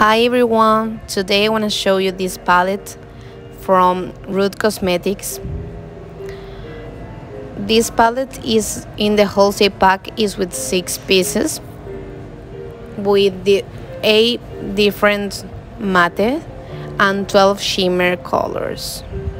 Hi everyone, today I want to show you this palette from Rude Cosmetics. This palette is in the wholesale pack, is with 6 pieces with the 8 different matte and 12 shimmer colors.